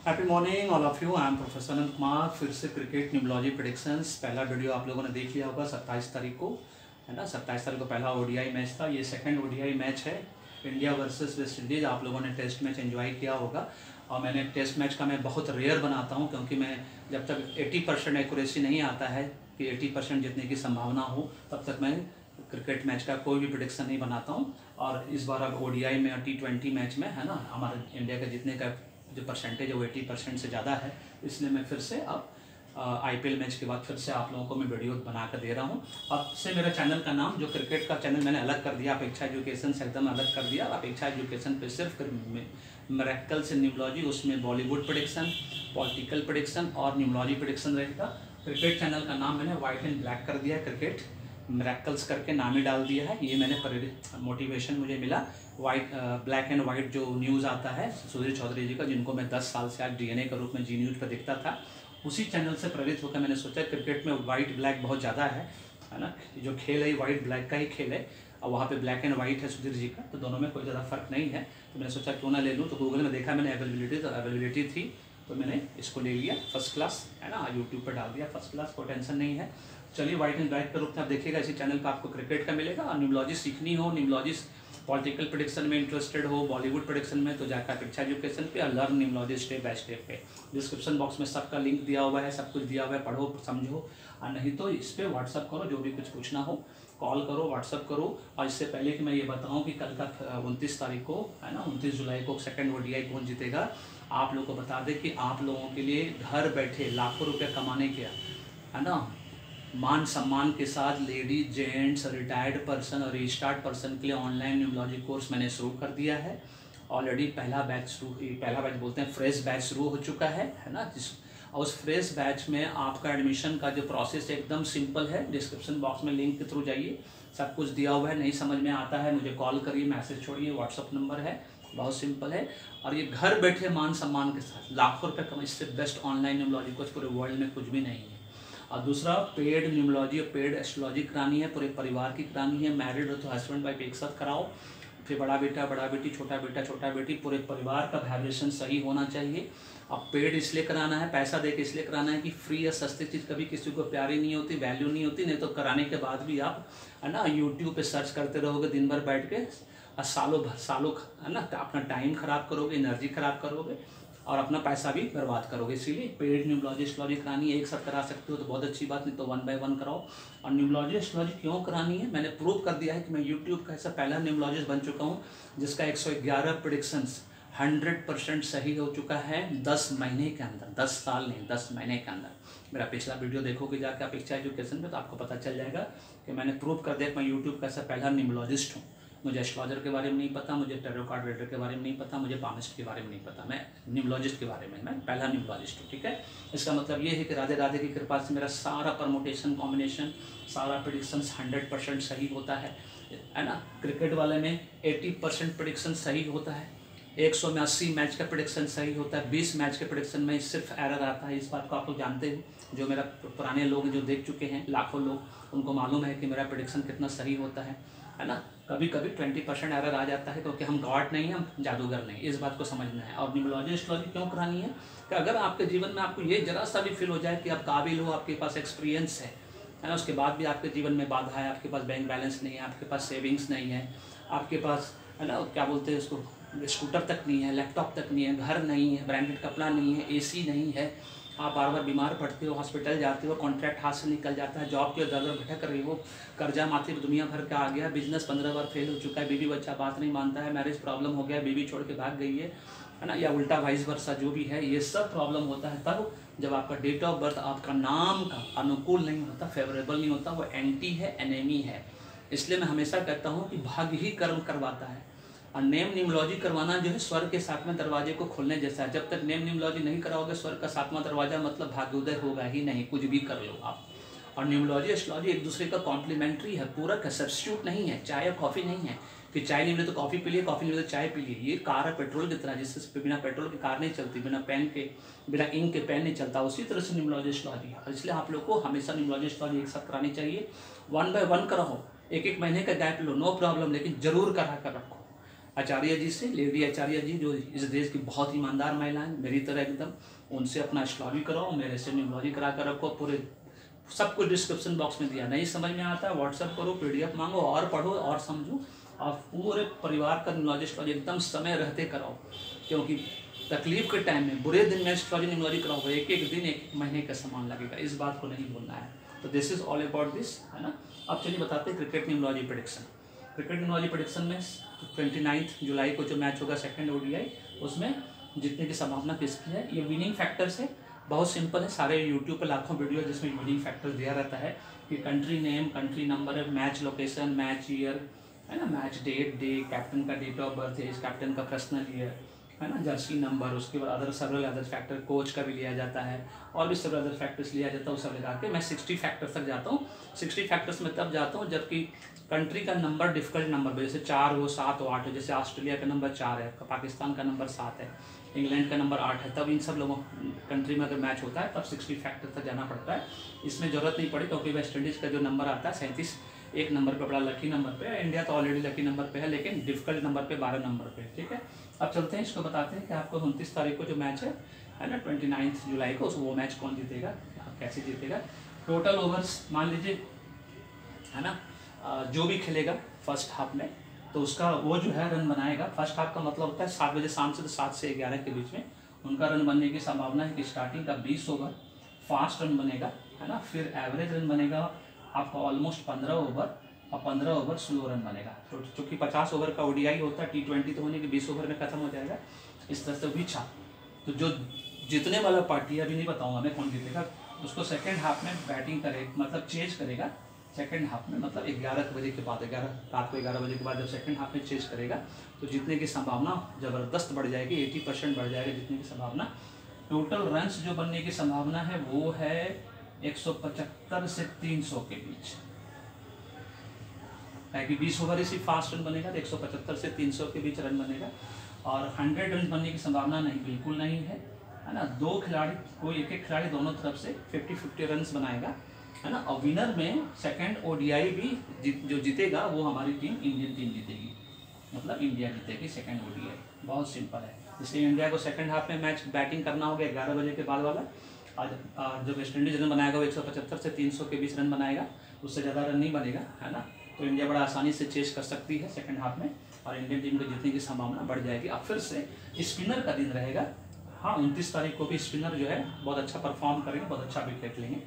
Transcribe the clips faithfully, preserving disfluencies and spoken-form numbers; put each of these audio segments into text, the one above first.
Happy morning all of you. I am professor Anant Kumar. फिर से cricket numerology predictions पहला video आप लोगों ने देख लिया होगा सत्ताईस तारीख को, है ना। सत्ताईस तारीख को पहला ओडीआई मैच था, ये सेकंड ओडीआई मैच है इंडिया वर्सेस वेस्ट इंडीज़। आप लोगों ने टेस्ट मैच एंजॉय किया होगा और मैंने टेस्ट मैच का मैं बहुत रेयर बनाता हूँ, क्योंकि मैं जब तक अस्सी परसेंट एक्यूरेसी नहीं आता है कि अस्सी परसेंट जीतने की संभावना हो, तब तक मैं क्रिकेट मैच का कोई भी प्रेडिक्शन नहीं बनाता हूँ। और इस बार अब ओडीआई में और टी ट्वेंटी मैच में, है ना, हमारे इंडिया का जीतने का जो परसेंटेज है वो अस्सी परसेंट से ज़्यादा है, इसलिए मैं फिर से अब आईपीएल मैच के बाद फिर से आप लोगों को मैं वीडियो बना कर दे रहा हूँ। अब से मेरा चैनल का नाम, जो क्रिकेट का चैनल मैंने अलग कर दिया, अपेक्षा एजुकेशन से एकदम अलग कर दिया। अपेक्षा एजुकेशन पे सिर्फ मिरेकल से न्यूमोलॉजी, उसमें बॉलीवुड प्रेडिक्शन, पॉलिटिकल प्रेडिक्शन और न्यूमोलॉजी प्रेडिक्शन रहेगा। क्रिकेट चैनल का नाम मैंने वाइट एंड ब्लैक कर दिया, क्रिकेट मिरेकल्स करके नाम ही डाल दिया है। ये मैंने मोटिवेशन मुझे मिला, वाइट ब्लैक एंड वाइट जो न्यूज़ आता है सुधीर चौधरी जी का, जिनको मैं दस साल से आज डीएनए के रूप में जी न्यूज़ पर दिखता था, उसी चैनल से प्रेरित होकर मैंने सोचा क्रिकेट में वाइट ब्लैक बहुत ज़्यादा है, है ना। जो खेल है वाइट ब्लैक का ही खेल है और वहाँ पे ब्लैक एंड वाइट है सुधीर जी का, तो दोनों में कोई ज़्यादा फर्क नहीं है। तो मैंने सोचा क्यों ना ले लूँ। तो गूगल में देखा मैंने अवेलेबिलिटी, तो अवेलेबिलिटी थी तो मैंने इसको ले लिया। फर्स्ट क्लास, है ना, यूट्यूब पर डाल दिया फर्स्ट क्लास, कोई टेंशन नहीं है। चलिए, वाइट एंड ब्लैक के रूप में आप देखिएगा, इसी चैनल पर आपको क्रिकेट का मिलेगा। और न्यूमोलॉजी सीखनी हो, न्यूमोलॉजी पॉलिटिकल प्रेडिक्शन में इंटरेस्टेड हो, बॉलीवुड प्रेडिक्शन में, तो जाकर अपेक्षा एजुकेशन पे और learn numerology step by step पे। डिस्क्रिप्शन बॉक्स में सबका लिंक दिया हुआ है, सब कुछ दिया हुआ है, पढ़ो समझो। और नहीं तो इस पर व्हाट्सअप करो, जो भी कुछ पूछना हो कॉल करो, व्हाट्सअप करो। और इससे पहले कि मैं ये बताऊं कि कल का उनतीस तारीख को, है ना, उनतीस जुलाई को सेकंड ओडीआई कौन जीतेगा, आप लोगों को बता दें कि आप लोगों के लिए घर बैठे लाखों रुपये कमाने के, है ना, मान सम्मान के साथ लेडीज, जेंट्स, रिटायर्ड पर्सन और रिस्टार्ट पर्सन के लिए ऑनलाइन न्यूमोलॉजी कोर्स मैंने शुरू कर दिया है। ऑलरेडी पहला बैच शुरू, पहला बैच बोलते हैं फ्रेश बैच शुरू हो चुका है, है ना। जिस और उस फ्रेश बैच में आपका एडमिशन का जो प्रोसेस एकदम सिंपल है। डिस्क्रिप्शन बॉक्स में लिंक के थ्रू जाइए, सब कुछ दिया हुआ है। नहीं समझ में आता है मुझे कॉल करिए, मैसेज छोड़िए, व्हाट्सअप नंबर है, बहुत सिंपल है। और ये घर बैठे मान सम्मान के साथ लाखों रुपये कमाए, इससे बेस्ट ऑनलाइन न्यूमोलॉजी कोर्स पूरे वर्ल्ड में कुछ भी नहीं है। और दूसरा, पेड न्यूमोलॉजी और पेड एस्ट्रोलॉजी करानी है, पूरे परिवार की करानी है। मैरिड हो तो हस्बैंड वाइफ एक साथ कराओ, फिर बड़ा बेटा, बड़ा बेटी, छोटा बेटा, छोटा बेटी, पूरे परिवार का वाइब्रेशन सही होना चाहिए। अब पेड इसलिए कराना है, पैसा दे के इसलिए कराना है कि फ्री या सस्ती चीज़ कभी किसी को प्यारी नहीं होती, वैल्यू नहीं होती। नहीं तो कराने के बाद भी आप, है ना, यूट्यूब पे सर्च करते रहोगे दिन भर बैठ के और सालों भर सालों, है ना, अपना टाइम खराब करोगे, एनर्जी खराब करोगे और अपना पैसा भी बर्बाद करोगे। इसीलिए पेड न्यूमोलॉजी एस्ट्रोलॉजी करानी है, एक साथ करा सकते हो तो बहुत अच्छी बात, नहीं तो वन बाय वन कराओ। और न्यूमोलॉजी एस्ट्रोलॉजी क्यों करानी है, मैंने प्रूव कर दिया है कि मैं यूट्यूब का ऐसा पहला न्यूमोलॉजिस्ट बन चुका हूँ जिसका एक सौ ग्यारह प्रेडिक्शंस हंड्रेड परसेंट सही हो चुका है दस महीने के अंदर। दस साल नहीं, दस महीने के अंदर। मेरा पिछला वीडियो देखोगे जाके अपेक्षा एजुकेशन में, तो आपको पता चल जाएगा कि मैंने प्रूव कर दिया कि मैं यूट्यूब का ऐसा पहला न्यूमोलॉजिस्ट हूँ। मुझे एस्ट्रोलॉजर के बारे में नहीं पता, मुझे टैरो कार्ड रीडर के बारे में नहीं पता, मुझे पामिस्ट के बारे में नहीं पता, मैं न्यूमोलॉजिस्ट के बारे में, मैं पहला न्यूमोलॉजिस्ट हूँ, ठीक है। इसका मतलब ये है कि राधे राधे की कृपा से मेरा सारा परमुटेशन, कॉम्बिनेशन, सारा प्रेडिक्शंस हंड्रेड परसेंट सही होता है, है ना। क्रिकेट वाले में अस्सी परसेंट प्रेडिक्शन सही होता है, एक सौ में अस्सी मैच का प्रेडिक्शन सही होता है, बीस मैच के प्रेडिक्शन में सिर्फ एरर आता है। इस बात को आप लोग जानते हो, जो मेरा पुराने लोग जो देख चुके हैं लाखों लोग, उनको मालूम है कि मेरा प्रेडिक्शन कितना सही होता है, है ना। कभी कभी ट्वेंटी परसेंट एरर आ जाता है, क्योंकि हम गॉड नहीं, हम जादूगर नहीं, इस बात को समझना है। और न्यूमोलॉजी एस्ट्रोलॉजी क्यों करानी है कि अगर आपके जीवन में आपको ये जरा सा भी फील हो जाए कि आप काबिल हो, आपके पास एक्सपीरियंस है, है ना, उसके बाद भी आपके जीवन में बाधा है, आपके पास बैंक बैलेंस नहीं है, आपके पास सेविंग्स नहीं है, आपके पास, है ना, क्या बोलते हैं उसको, स्कूटर तक नहीं है, लैपटॉप तक नहीं है, घर नहीं है, ब्रांडेड कपड़ा नहीं है, एसी नहीं है, आप बार बार बीमार पड़ते हो, हॉस्पिटल जाते हो, कॉन्ट्रैक्ट हाथ से निकल जाता है, जॉब के दर दर भटक रही हो, कर्जा माथे पर दुनिया भर का आ गया, बिजनेस पंद्रह बार फेल हो चुका है, बीवी बच्चा बात नहीं मानता है, मैरिज प्रॉब्लम हो गया, बीवी छोड़ के भाग गई है, है ना, या उल्टा वाइस वर्सा जो भी है, ये सब प्रॉब्लम होता है तब जब आपका डेट ऑफ बर्थ, आपका नाम का अनुकूल नहीं होता, फेवरेबल नहीं होता, वो एंटी है, एनेमी है। इसलिए मैं हमेशा कहता हूँ कि भाग्य ही कर्म करवाता है। और नेम न्यूमोलॉजी करवाना जो है स्वर्ग के सातवें दरवाजे को खोलने जैसा है। जब तक नेम न्यूमोलॉजी नहीं कराओगे स्वर्ग का सातवां दरवाजा, मतलब भाग्योदय होगा ही नहीं, कुछ भी कर लो आप। और न्यूमोलॉजी एस्ट्रोलॉजी एक दूसरे का कॉम्प्लीमेंट्री है, पूरक है, सब्स्टिट्यूट नहीं है। चाय और कॉफ़ी नहीं है कि चाय नहीं मिले तो कॉफ़ी पी लिए, कॉफ़ी नहीं मिले तो चाय पी लिए। ये कार है पेट्रोल की तरह, जिससे बिना पेट्रोल की कार नहीं चलती, बिना पेन के, बिना इंक के पेन नहीं चलता। उसी तरह से न्यूमोलॉजी एस्ट्रोलॉजी है। इसलिए आप लोग को हमेशा न्यूमोलॉजी एस्ट्रोलॉजी एक साथ करानी चाहिए। वन बाय वन कराओ, एक एक महीने का गैप लो, नो प्रॉब्लम, लेकिन जरूर करा कर रखो, आचार्य जी से, लेडी आचार्य जी जो इस देश की बहुत ईमानदार महिला हैं, मेरी तरह एकदम, उनसे अपना एस्ट्रोलॉजी कराओ, मेरे से न्यूमरोलॉजी करा कर रखो। पूरे सब कुछ डिस्क्रिप्शन बॉक्स में दिया। नहीं समझ में आता है व्हाट्सअप करो, पीडीएफ मांगो और पढ़ो और समझो। और पूरे परिवार का न्यूमरोलॉजी एस्ट्रोलॉजी एकदम समय रहते कराओ, क्योंकि तकलीफ के टाइम में, बुरे दिन में एस्ट्रोलॉजी न्यूमरोलॉजी कराओ, एक एक दिन एक महीने का सामान लगेगा। इस बात को नहीं भूलना है। तो this is all about this, है ना। अब चलिए बताते हैं cricket numerology prediction. Cricket numerology prediction में ट्वेंटी नाइन्थ जुलाई को जो मैच होगा सेकंड ओडीआई, उसमें जीतने की संभावना किसकी है। ये विनिंग फैक्टर्स है, बहुत सिंपल है। सारे यूट्यूब पे लाखों वीडियो जिसमें विनिंग फैक्टर दिया रहता है कि country name, country number, match location, match year, है ना, मैच डेट, डे, कैप्टन का डेट ऑफ बर्थ है, इस कैप्टन का पर्सनल ईयर, है ना, जर्सी नंबर, उसके बाद other several other factor, coach का भी लिया जाता है और भी सेवरल अदर फैक्टर्स लिया जाता है। वो सब लगा के मैं सिक्सटी फैक्टर्स तक जाता हूँ। सिक्सटी फैक्टर्स में तब जाता हूँ जबकि कंट्री का नंबर डिफिकल्ट नंबर, जैसे चार हो, सात हो, आठ हो। जैसे ऑस्ट्रेलिया का नंबर चार है, पाकिस्तान का नंबर सात है, इंग्लैंड का नंबर आठ है। तब इन सब लोगों कंट्री में अगर मैच होता है तब सिक्सटी फैक्टर तक जाना पड़ता है। इसमें जरूरत नहीं पड़ी क्योंकि वेस्ट इंडीज़ का जो नंबर आता है सैंतीस, एक नंबर पे बड़ा लकी नंबर पे है। इंडिया तो ऑलरेडी लकी नंबर पे है, लेकिन डिफिकल्ट नंबर पे बारह नंबर पे, ठीक है। अब चलते हैं, इसको बताते हैं कि आपको उनतीस तारीख को जो मैच है है ना, ट्वेंटी नाइन्थ जुलाई को, वो मैच कौन जीतेगा, कैसे जीतेगा। टोटल ओवर्स मान लीजिए, है ना, जो भी खेलेगा फर्स्ट हाफ में तो उसका वो जो है रन बनाएगा। फर्स्ट हाफ का मतलब होता है सात बजे शाम से तो सात से ग्यारह के बीच में उनका रन बनने की संभावना है कि स्टार्टिंग का बीस ओवर फास्ट रन बनेगा, है ना, फिर एवरेज रन बनेगा आपका ऑलमोस्ट पंद्रह ओवर और पंद्रह ओवर स्लो रन बनेगा। तो चूँकि पचास ओवर का ओडीआई होता है, टी ट्वेंटी तो होने के बीस ओवर में खत्म हो जाएगा। इस तरह से विछा तो जो जीतने वाला पार्टी, अभी नहीं बताऊँगा मैं कौन जीतेगा, उसको सेकेंड हाफ में बैटिंग करे, मतलब चेज करेगा सेकंड हाफ में, मतलब ग्यारह बजे के बाद, ग्यारह रात को ग्यारह बजे के बाद जब सेकंड हाफ में चेज करेगा तो जीतने की संभावना ज़बरदस्त बढ़ जाएगी, अस्सी परसेंट बढ़ जाएगी जीतने की संभावना। टोटल रन्स जो बनने की संभावना है वो है एक सौ पचहत्तर से तीन सौ के बीच, है कि बीस ओवर इसी फास्ट रन बनेगा तो एक सौ पचहत्तर से तीन सौ के बीच रन बनेगा। और हंड्रेड रन बनने की संभावना नहीं, बिल्कुल नहीं है, है ना। दो खिलाड़ी, कोई एक एक खिलाड़ी दोनों तरफ से फिफ्टी फिफ्टी रन बनाएगा, है ना। और विनर में सेकंड ओडीआई भी जीत, जो जीतेगा वो हमारी टीम, इंडियन टीम जीतेगी, मतलब इंडिया जीतेगी सेकंड ओडीआई। बहुत सिंपल है। इसलिए इंडिया को सेकंड हाफ में मैच बैटिंग करना होगा ग्यारह बजे के बाद वाला। आज जो वेस्ट इंडीज रन बनाएगा वो एक सौ पचहत्तर से तीन सौ के बीच रन बनाएगा, उससे ज़्यादा रन नहीं बनेगा, है ना। तो इंडिया बड़ा आसानी से चेस कर सकती है सेकंड हाफ में और इंडियन टीम को जीतने की संभावना बढ़ जाएगी। अब फिर से स्पिनर का दिन रहेगा। हाँ, उनतीस तारीख को भी स्पिनर जो है बहुत अच्छा परफॉर्म करेंगे, बहुत अच्छा विकेट लेंगे।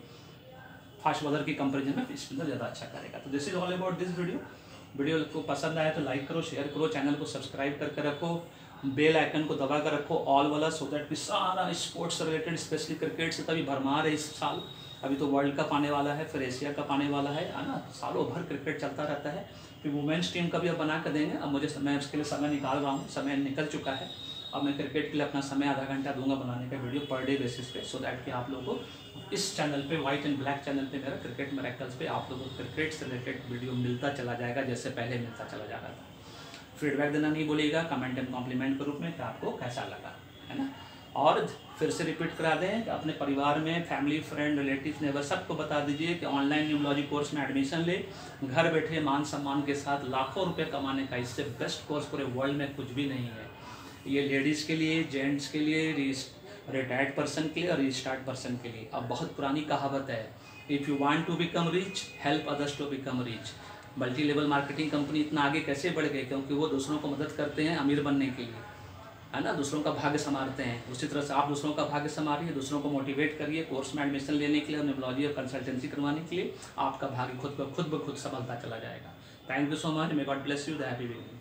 फास्ट बॉलर की कंपैरिजन में स्पिनर ज़्यादा अच्छा करेगा। तो this is all about this video. Video को पसंद आया तो लाइक करो, शेयर करो, चैनल को सब्सक्राइब करके रखो, बेल आइकन को दबा कर रखो ऑल वाला, सो दैट कि सारा स्पोर्ट्स रिलेटेड, स्पेशली क्रिकेट से तभी भरमार है इस साल। अभी तो वर्ल्ड कप आने वाला है, फिर एशिया कप आने वाला है, है ना। सालों भर क्रिकेट चलता रहता है। फिर वुमेन्स टीम का भी अब बना कर देंगे। अब मुझे मैं उसके लिए समय निकाल रहा हूँ, समय निकल चुका है। अब मैं क्रिकेट के लिए अपना समय आधा घंटा दूंगा बनाने का वीडियो पर डे बेसिस पे, सो दैट कि आप लोगों को इस चैनल पे, वाइट एंड ब्लैक चैनल पे, मेरा क्रिकेट मिरेकल्स पे आप लोगों को क्रिकेट से रिलेटेड वीडियो मिलता चला जाएगा जैसे पहले मिलता चला जा रहा था। फीडबैक देना नहीं भूलिएगा कमेंट एंड कॉम्प्लीमेंट के रूप में कि आपको कैसा लगा, है ना। और फिर से रिपीट करा दें कि अपने परिवार में, फैमिली, फ्रेंड, रिलेटिव, नेबर सबको बता दीजिए कि ऑनलाइन न्यूमरोलॉजी कोर्स में एडमिशन ले। घर बैठे मान सम्मान के साथ लाखों रुपए कमाने का इससे बेस्ट कोर्स पूरे वर्ल्ड में कुछ भी नहीं है। ये लेडीज़ के लिए, जेंट्स के लिए, रिटायर्ड पर्सन के लिए और रिस्टार्ट पर्सन के लिए। अब बहुत पुरानी कहावत है, if you want to become rich help others to become rich. Multi level marketing company इतना आगे कैसे बढ़ गए? क्योंकि वो दूसरों को मदद करते हैं अमीर बनने के लिए, है ना। दूसरों का भाग्य संवारते हैं। उसी तरह से आप दूसरों का भाग्य संवारिए, दूसरों को मोटिवेट करिए कोर्स में एडमिशन लेने के लिए, न्यूमरोलॉजी और कंसल्टेंसी करवाने के लिए। आपका भाग्य खुद ब खुद ब खुद संभलता चला जाएगा। Thank you so much. May God bless you. The happy beginning.